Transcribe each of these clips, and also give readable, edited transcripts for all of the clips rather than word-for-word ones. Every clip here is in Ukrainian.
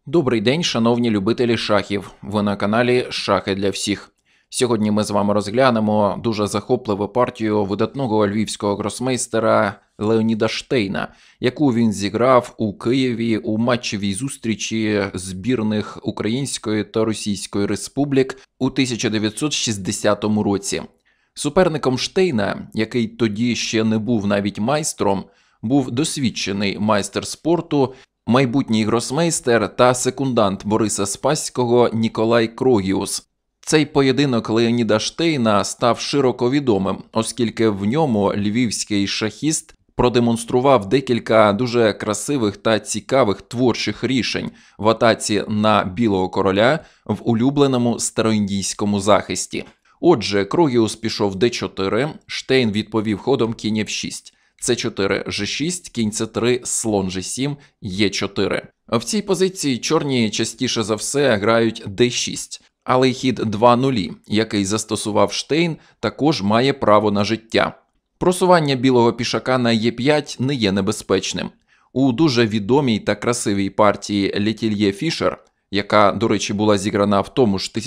Добрий день, шановні любителі шахів. Ви на каналі Шахи для всіх. Сьогодні ми з вами розглянемо дуже захопливу партію видатного львівського гросмейстера Леоніда Штейна, яку він зіграв у Києві у матчевій зустрічі збірних Української та Російської республік у 1960 році. Суперником Штейна, який тоді ще не був навіть майстром, був досвідчений майстер спорту, майбутній гросмейстер та секундант Бориса Спасського Ніколай Крогіус. Цей поєдинок Леоніда Штейна став широко відомим, оскільки в ньому львівський шахіст продемонстрував декілька дуже красивих та цікавих творчих рішень в атаці на білого короля в улюбленому староіндійському захисті. Отже, Крогіус пішов d4, Штейн відповів ходом кінь f6. С4, Ж6, кінь С3, слон Ж7, Е4. В цій позиції чорні частіше за все грають Д6, але й хід 2-0, який застосував Штейн, також має право на життя. Просування білого пішака на Е5 не є небезпечним. У дуже відомій та красивій партії Летільє-Фішер, яка, до речі, була зіграна в тому ж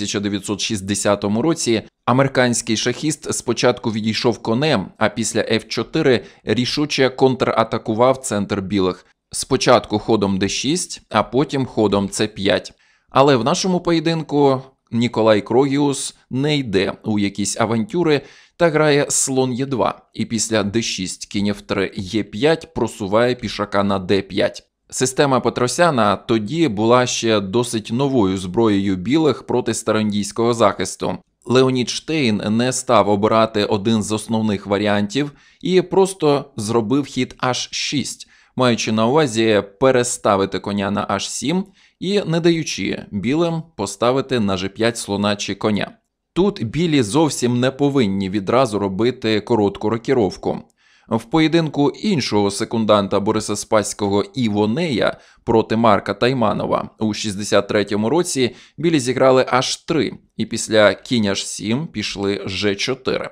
1960 році, американський шахіст спочатку відійшов конем, а після F4 рішуче контратакував центр білих. Спочатку ходом D6, а потім ходом C5. Але в нашому поєдинку Ніколай Крогіус не йде у якісь авантюри та грає слон Е2, і після D6, кінь F3, Е5 просуває пішака на D5. Система Петросяна тоді була ще досить новою зброєю білих проти староіндійського захисту. Леонід Штейн не став обирати один з основних варіантів і просто зробив хід H6, маючи на увазі переставити коня на H7 і не даючи білим поставити на G5 слона чи коня. Тут білі зовсім не повинні відразу робити коротку рокіровку. В поєдинку іншого секунданта Бориса Спасського Івонея проти Марка Тайманова у 63-му році білі зіграли H3, і після кінь H7 пішли G4.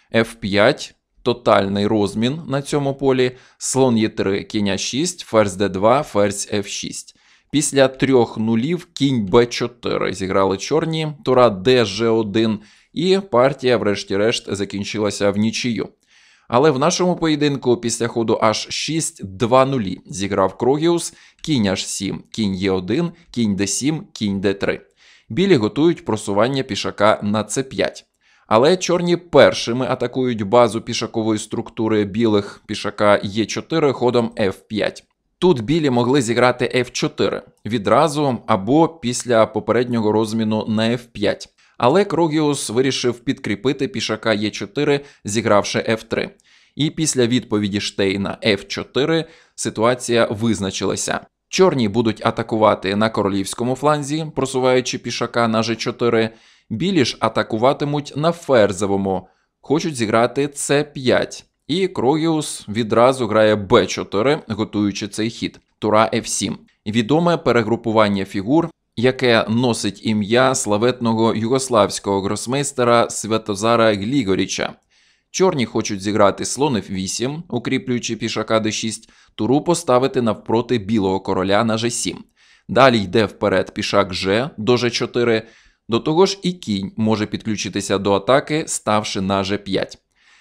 F5 – тотальний розмін на цьому полі, слон Е3, кінь А6, ферзь Д2, ферзь F6. Після 3 нулів кінь Б4 зіграли чорні, тура Дж1, і партія врешті-решт закінчилася в нічию. Але в нашому поєдинку після ходу H6 2-0 зіграв Крогіус, кінь H7, кінь Е1, кінь Д7, кінь Д3. Білі готують просування пішака на С5. Але чорні першими атакують базу пішакової структури білих пішака Е4 ходом F5. Тут білі могли зіграти F4 відразу або після попереднього розміну на F5. Але Крогіус вирішив підкріпити пішака Е4, зігравши F3. І після відповіді Штейна F4 ситуація визначилася. Чорні будуть атакувати на королівському фланзі, просуваючи пішака на G4. Білі ж атакуватимуть на ферзовому, хочуть зіграти С5. І Крогіус відразу грає Б4, готуючи цей хід. Тура F7. Відоме перегрупування фігур, яке носить ім'я славетного югославського гросмейстера Святозара Глігоріча. Чорні хочуть зіграти слон F8, укріплюючи пішака D6, туру поставити навпроти білого короля на G7. Далі йде вперед пішак G до G4, до того ж і кінь може підключитися до атаки, ставши на G5.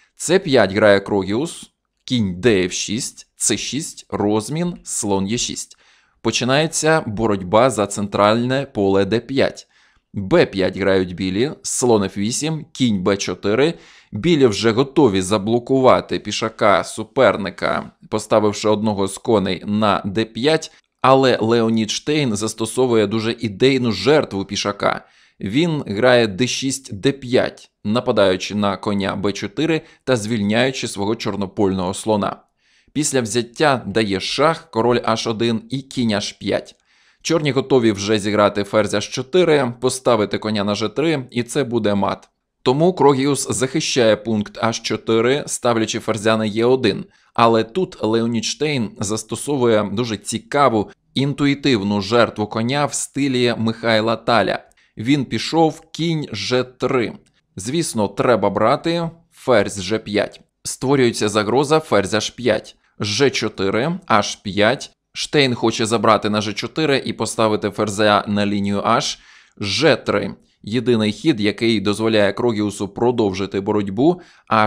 С5 грає Крогіус, кінь Df6, С6, розмін, слон Е6. Починається боротьба за центральне поле d5. Б5 грають білі, слон F8, кінь Б4. Білі вже готові заблокувати пішака суперника, поставивши одного з коней на d5, але Леонід Штейн застосовує дуже ідейну жертву пішака. Він грає d6, d5, нападаючи на коня Б4 та звільняючи свого чорнопольного слона. Після взяття дає шах, король H1 і кінь H5. Чорні готові вже зіграти ферзь H4, поставити коня на G3, і це буде мат. Тому Крогіус захищає пункт H4, ставлячи ферзя на Е1. Але тут Леонід Штейн застосовує дуже цікаву, інтуїтивну жертву коня в стилі Михайла Таля. Він пішов кінь G3. Звісно, треба брати ферзь G5. Створюється загроза ферзь H5. G4, H5, Штейн хоче забрати на g4 і поставити ферзя на лінію H. g3 – єдиний хід, який дозволяє Крогіусу продовжити боротьбу,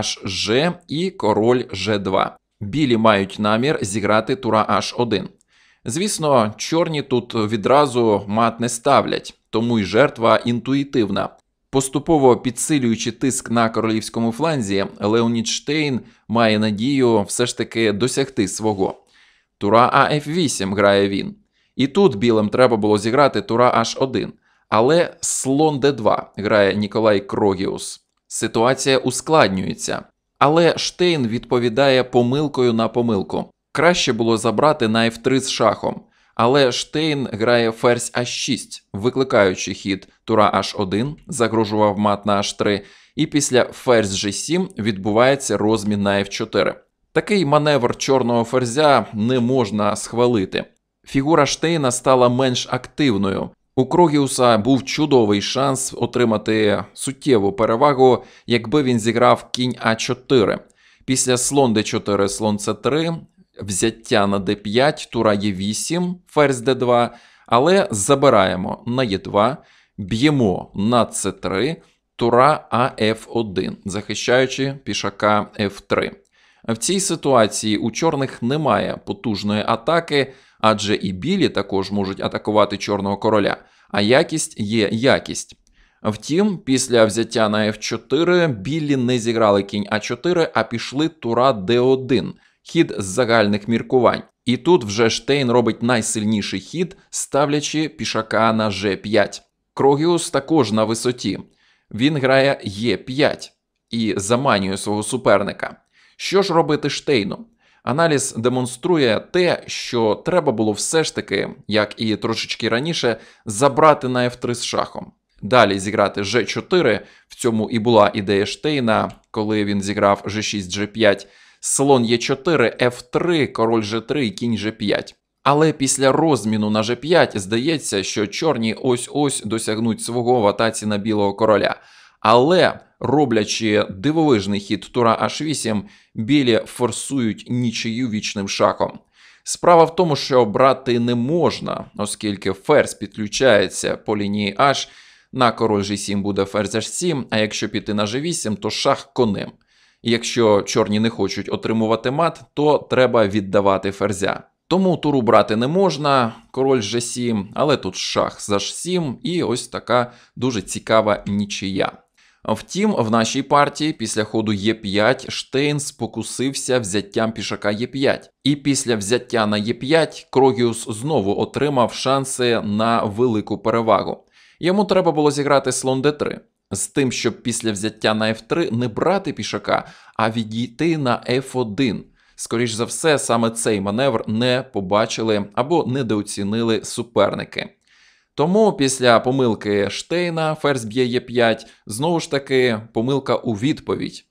H, і король g2. Білі мають намір зіграти тура H1. Звісно, чорні тут відразу мат не ставлять, тому й жертва інтуїтивна. Поступово підсилюючи тиск на королівському фланзі, Леонід Штейн має надію все ж таки досягти свого. Тура АФ8 грає він. І тут білим треба було зіграти тура H1. Але слон d2 грає Ніколай Крогіус. Ситуація ускладнюється. Але Штейн відповідає помилкою на помилку. Краще було забрати на f3 з шахом. Але Штейн грає ферзь h6, викликаючи хід тура h1, загрожував мат на h3, і після ферзь g7 відбувається розмін на f4. Такий маневр чорного ферзя не можна схвалити. Фігура Штейна стала менш активною. У Крогіуса був чудовий шанс отримати суттєву перевагу, якби він зіграв кінь А4. Після слон d4, слон c3, взяття на d5, тура e8, ферзь d2, але забираємо на e2, б'ємо на c3, тура АФ1, захищаючи пішака f3. В цій ситуації у чорних немає потужної атаки, адже і білі також можуть атакувати чорного короля, а якість є якість. Втім, після взяття на f4 білі не зіграли кінь а4, а пішли тура d1, хід з загальних міркувань. І тут вже Штейн робить найсильніший хід, ставлячи пішака на g5. Крогіус також на висоті. Він грає e5 і заманює свого суперника. Що ж робити Штейну? Аналіз демонструє те, що треба було все ж таки, як і трошечки раніше, забрати на f3 з шахом. Далі зіграти g4, в цьому і була ідея Штейна, коли він зіграв g6, g5, слон e4, f3, король g3 і кінь g5. Але після розміну на g5 здається, що чорні ось-ось досягнуть свого в атаці на білого короля. Але, роблячи дивовижний хід тура h8, білі форсують нічию вічним шахом. Справа в тому, що брати не можна, оскільки ферзь підключається по лінії h, на король g7 буде ферзь h7, а якщо піти на g8, то шах конем. І якщо чорні не хочуть отримувати мат, то треба віддавати ферзя. Тому туру брати не можна, король g7, але тут шах за h7 і ось така дуже цікава нічия. Втім, в нашій партії після ходу e5 Штейн спокусився взяттям пішака e5. І після взяття на e5 Крогіус знову отримав шанси на велику перевагу. Йому треба було зіграти слон d3. З тим, щоб після взяття на f3 не брати пішака, а відійти на f1. Скоріш за все, саме цей маневр не побачили або недооцінили суперники. Тому після помилки Штейна, ферзь б'є e5, знову ж таки помилка у відповідь.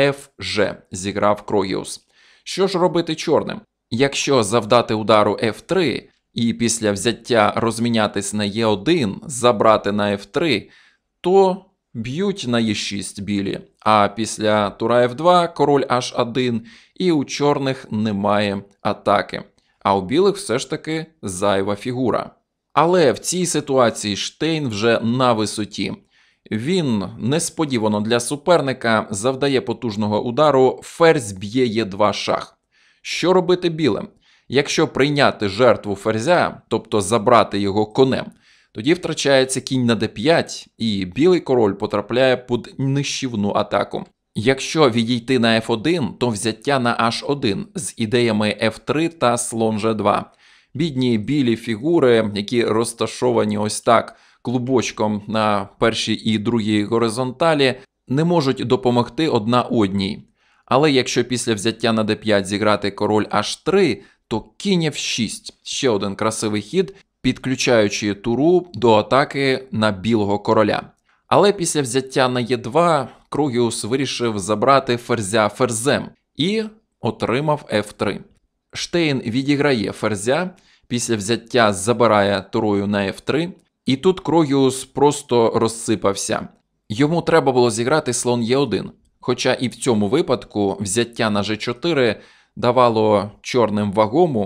Fg зіграв Крогіус. Що ж робити чорним? Якщо завдати удару f3 і після взяття розмінятись на e1, забрати на f3, то б'ють на e6 білі, а після тура f2 король h1 і у чорних немає атаки. А у білих все ж таки зайва фігура. Але в цій ситуації Штейн вже на висоті. Він несподівано для суперника завдає потужного удару, ферзь б'є e2 шах. Що робити білим? Якщо прийняти жертву ферзя, тобто забрати його конем, тоді втрачається кінь на d5 і білий король потрапляє під нищівну атаку. Якщо відійти на f1, то взяття на h1 з ідеями f3 та слон g2. Бідні білі фігури, які розташовані ось так клубочком на першій і другій горизонталі, не можуть допомогти одна одній. Але якщо після взяття на d5 зіграти король h3, то кінь f6 – ще один красивий хід, підключаючи туру до атаки на білого короля. Але після взяття на e2 Крогіус вирішив забрати ферзя ферзем і отримав f3. Штейн відіграє ферзя, після взяття забирає турою на f3, і тут Крогіус просто розсипався. Йому треба було зіграти слон e1, хоча і в цьому випадку взяття на g4 давало чорним вагому,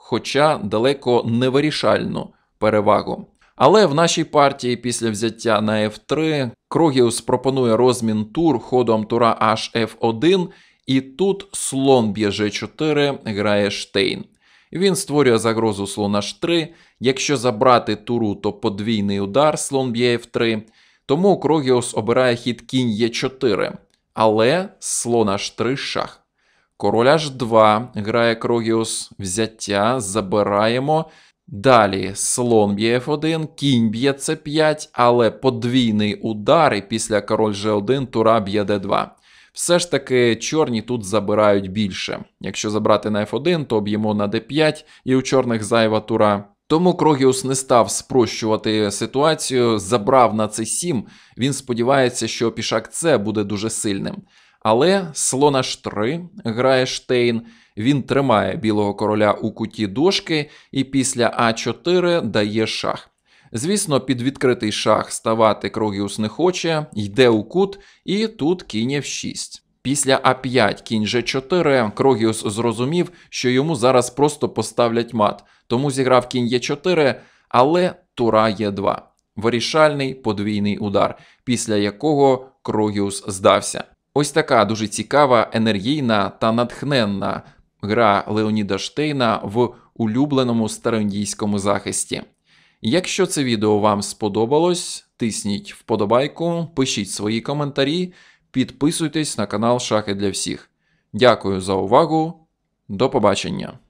хоча далеко не вирішальну перевагу. Але в нашій партії після взяття на f3 Крогіус пропонує розмін тур ходом тура hf1, і тут слон б'є g4, грає Штейн. Він створює загрозу слон h3, якщо забрати туру, то подвійний удар слон б'є f3, тому Крогіус обирає хід кінь e4, але слон h3 шах. Король h2, грає Крогіус, взяття, забираємо. Далі слон б'є f1, кінь б'є c5, але подвійний удар і після король g1 тура б'є d2. Все ж таки чорні тут забирають більше. Якщо забрати на f1, то б'ємо на d5 і у чорних зайва тура. Тому Крогіус не став спрощувати ситуацію, забрав на c7, він сподівається, що пішак c буде дуже сильним. Але слон h3 грає Штейн, він тримає білого короля у куті дошки і після а4 дає шах. Звісно, під відкритий шах ставати Крогіус не хоче, йде у кут і тут кінь f6. Після а5 кінь g4 Крогіус зрозумів, що йому зараз просто поставлять мат, тому зіграв кінь e4, але тура e2. Вирішальний подвійний удар, після якого Крогіус здався. Ось така дуже цікава, енергійна та натхненна гра Леоніда Штейна в улюбленому староіндійському захисті. Якщо це відео вам сподобалось, тисніть вподобайку, пишіть свої коментарі, підписуйтесь на канал Шахи для всіх. Дякую за увагу, до побачення!